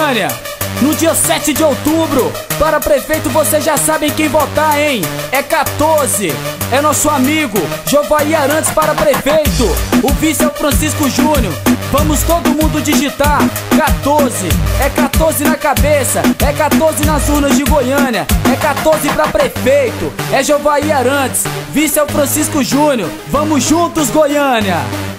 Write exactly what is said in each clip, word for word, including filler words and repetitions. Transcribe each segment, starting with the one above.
Goiânia, no dia sete de outubro, para prefeito vocês já sabem quem votar, hein? É quatorze, é nosso amigo Jovair Arantes para prefeito. O vice é o Francisco Júnior. Vamos todo mundo digitar quatorze, é quatorze na cabeça, é quatorze nas urnas de Goiânia, é quatorze pra prefeito, é Jovair Arantes, vice é o Francisco Júnior. Vamos juntos, Goiânia!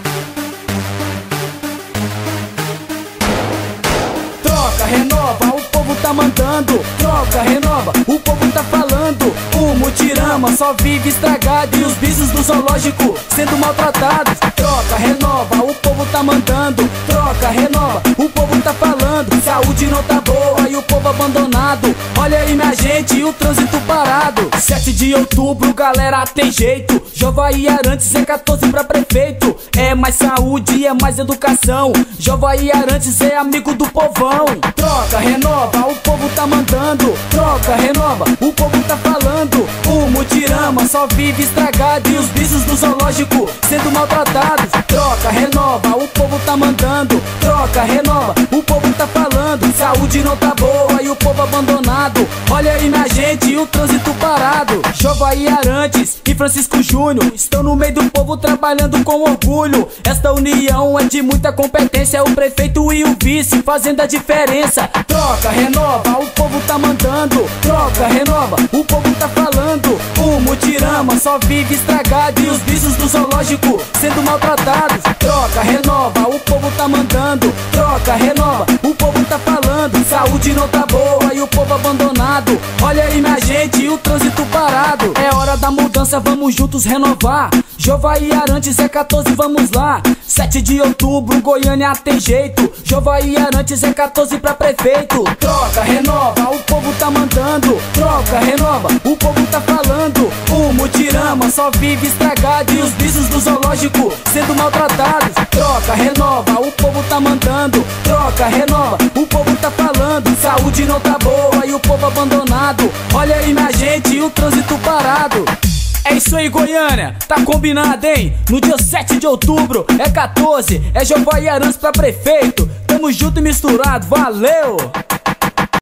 Troca, renova, o povo tá mandando. Troca, renova, o povo tá falando. O Mutirama só vive estragado e os bichos do zoológico sendo maltratados. Troca, renova, o povo tá mandando. Troca, renova, o povo tá falando. Saúde não tá boa e o povo abandonado. Olha aí, minha gente, o trânsito parado. Sete de outubro, galera, tem jeito. Jovair Arantes é quatorze pra prefeito. É mais saúde, é mais educação. Jovair Arantes é amigo do povão. Troca, renova, o povo tá mandando. Troca, renova, o povo tá falando. O Mutirama só vive estragado e os bichos do zoológico sendo maltratados. Troca, renova, o povo tá mandando. Troca, renova, o povo tá falando. Saúde não tá boa e o povo abandonado. Olha aí, minha gente, o trânsito parado. Jovair Arantes e Francisco Júnior estão no meio do povo trabalhando com orgulho. Esta união é de muita competência. O prefeito e o vice fazendo a diferença. Troca, renova, o povo tá mandando. Troca, renova, o povo tá falando. O Mutirama só vive estragado e os bichos do zoológico sendo maltratados. Troca, renova, o povo tá mandando. Troca, renova, o povo tá falando. Saúde não tá boa e o povo abandonado. Olha aí, minha gente, o trânsito parado. É hora da mudança, vamos juntos renovar. Jovair Arantes é quatorze, vamos lá. Sete de outubro, Goiânia tem jeito. Jovair Arantes é quatorze pra prefeito. Troca, renova, o povo tá mandando. Troca, renova, o povo tá falando. O Mutirama só vive estragado e os bichos do zoológico sendo maltratados. Troca, renova, o povo tá mandando. Troca, renova, o povo tá falando. Saúde não tá boa e o povo abandonado. Olha aí, minha gente, o trânsito parado. É isso aí, Goiânia, tá combinado, hein? No dia sete de outubro, é quatorze, é Jovair Arantes pra prefeito. Tamo junto e misturado, valeu!